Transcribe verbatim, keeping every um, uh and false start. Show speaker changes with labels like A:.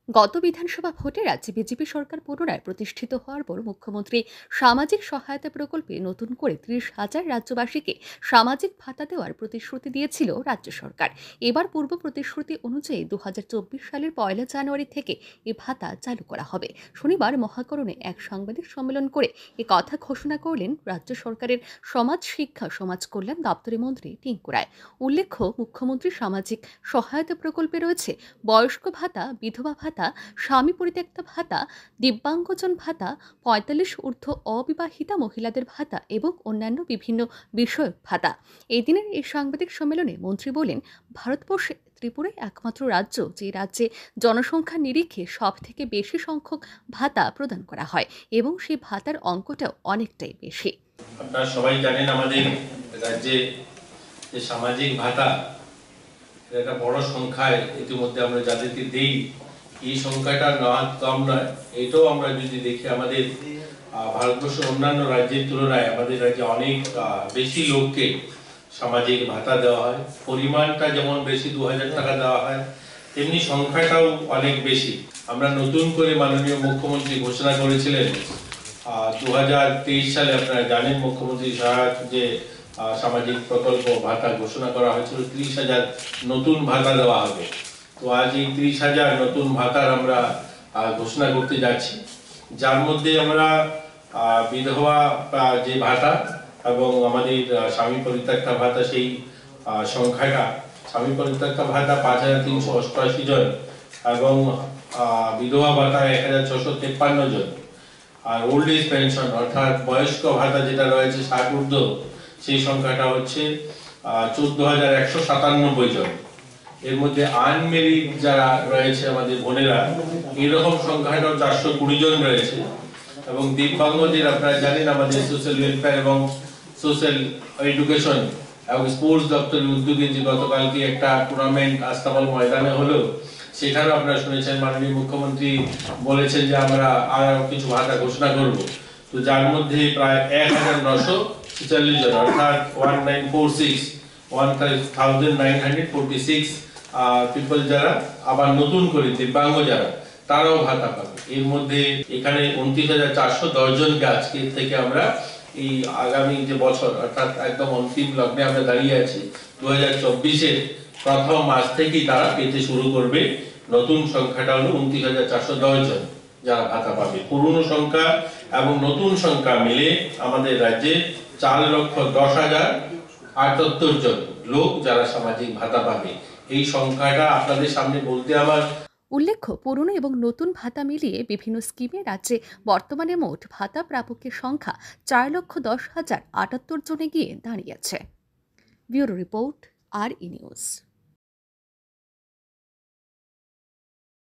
A: গত বিধানসভা ভোটে রাজ্যে বিজেপি সরকার পুনরায় প্রতিষ্ঠিত হওয়ার পর মুখ্যমন্ত্রী সামাজিক সহায়তা প্রকল্পে নতুন করে ত্রিশ হাজার রাজ্যবাসীকে সামাজিক ভাতা দেওয়ার প্রতিশ্রুতি দিয়েছিল রাজ্য সরকার। এবার পূর্ব প্রতিশ্রুতি অনুযায়ী দু হাজার চব্বিশ সালের পয়লা জানুয়ারি থেকে এ ভাতা চালু করা হবে। শনিবার মহাকরণে এক সাংবাদিক সম্মেলন করে এ কথা ঘোষণা করলেন রাজ্য সরকারের সমাজ শিক্ষা সমাজ কল্যাণ দপ্তরের মন্ত্রী টিঙ্কু রায়। উল্লেখ্য, মুখ্যমন্ত্রী সামাজিক সহায়তা প্রকল্পে রয়েছে বয়স্ক ভাতা, বিধবা ভাতা, স্বামী পরিত্যক্ত ভাতা, দিব্যাঙ্গজন ভাতা, পঁয়তাল্লিশ ঊর্ধ্ব অবিবাহিতা মহিলাদের ভাতা এবং অন্যান্য বিভিন্ন বিষয়ক ভাতা। এই দিনের এই সাংবাদিক সম্মেলনে মন্ত্রী বলেন, ভারতবর্ষে ত্রিপুরাই একমাত্র রাজ্য যে রাজ্যে জনসংখ্যার নিরিখে সব থেকে বেশি সংখ্যক ভাতা প্রদান করা হয় এবং সেই ভাতার অঙ্কটাও অনেকটাই বেশি।
B: আপনারা সবাই জানেন আমাদের রাজ্যে যে সামাজিক ভাতা একটা বড় সংখ্যায় ইতিমধ্যে আমরা যাদেরকে দেই, এই সংখ্যাটা নয় কম নয়। এটাও আমরা যদি দেখি আমাদের ভারতবর্ষের অন্যান্য রাজ্যের তুলনায় আমাদের রাজ্যে অনেক বেশি লোককে সামাজিক ভাতা দেওয়া হয়। পরিমাণটা যেমন বেশি, দু হাজার টাকা দেওয়া হয়, তেমনি সংখ্যাটাও অনেক বেশি। আমরা নতুন করে মাননীয় মুখ্যমন্ত্রী ঘোষণা করেছিলেন দু হাজার তেইশ সালে, আপনারা জানেন মুখ্যমন্ত্রী সহায়ক যে সামাজিক প্রকল্প ভাতা ঘোষণা করা হয়েছিল, ত্রিশ হাজার নতুন ভাতা দেওয়া হবে। তো আজ এই ত্রিশ হাজার নতুন ভাতার আমরা ঘোষণা করতে যাচ্ছি, যার মধ্যে আমরা বিধবা যে ভাতা এবং আমাদের স্বামী পরিত্যক্তা ভাতা, সেই সংখ্যাটা স্বামী পরিত্যক্তা ভাতা পাঁচ হাজার তিনশো অষ্টআশি জন এবং বিধবা ভাতা এক হাজার ছশো তেপ্পান্ন জন, আর ওল্ড এজ পেনশন অর্থাৎ বয়স্ক ভাতা যেটা রয়েছে ষাট ঊর্ধ্ব, সেই সংখ্যাটা হচ্ছে চোদ্দ হাজার একশো সাতানব্বই জন। এর মধ্যে আনমেরিড যারা রয়েছে আমাদের বোনেরা, এরকম সংখ্যাটাও চারশো কুড়ি জন রয়েছে। এবং দিব্যাঙ্গদের আপনারা জানেন আমাদের সোশ্যাল ওয়েলফেয়ার এবং সোশ্যাল এডুকেশন এবং স্পোর্টস দপ্তরের উদ্যোগে যে গতকালকে একটা টুর্নামেন্ট আস্তাবল ময়দানে হলো, সেখানেও আপনারা শুনেছেন মাননীয় মুখ্যমন্ত্রী বলেছেন যে আমরা আরো কিছু ভাতা ঘোষণা করব। তো যার মধ্যে প্রায় এক হাজার নশো ছেচল্লিশ জন অর্থাৎ one nine four six one thousand nine hundred forty six people যারা আবার নতুন করে দিব্যাঙ্গ যারা, তারাও ভাতা পাবে। এর মধ্যে এখানে উনত্রিশ হাজার চারশো দশ জনকে আজকে থেকে আমরা এই আগামী যে বছর অর্থাৎ একদম অন্তিম লগ্নে আমরা দাঁড়িয়ে আছি, দু হাজার চব্বিশের প্রথম মাস থেকেই তারা পেতে শুরু করবে। নতুন সংখ্যাটা হলো উনত্রিশ হাজার চারশো দশ জন যারা ভাতা পাবে। পুরনো সংখ্যা এবং নতুন সংখ্যা মিলে আমাদের রাজ্যে চার লক্ষ দশ হাজার আটাত্তর জন লোক যারা সামাজিক ভাতা পাবে। এই সংখ্যাটা আপনাদের সামনে বলতে আমার
A: উল্লেখ্য, পুরনো এবং নতুন ভাতা মিলিয়ে বিভিন্ন স্কিমে রাজ্যে বর্তমানে মোট ভাতা প্রাপকের সংখ্যা চার লক্ষ দশ হাজার আটাত্তর জনে গিয়ে দাঁড়িয়েছে। ব্যুরো রিপোর্ট, আর ই নিউজ।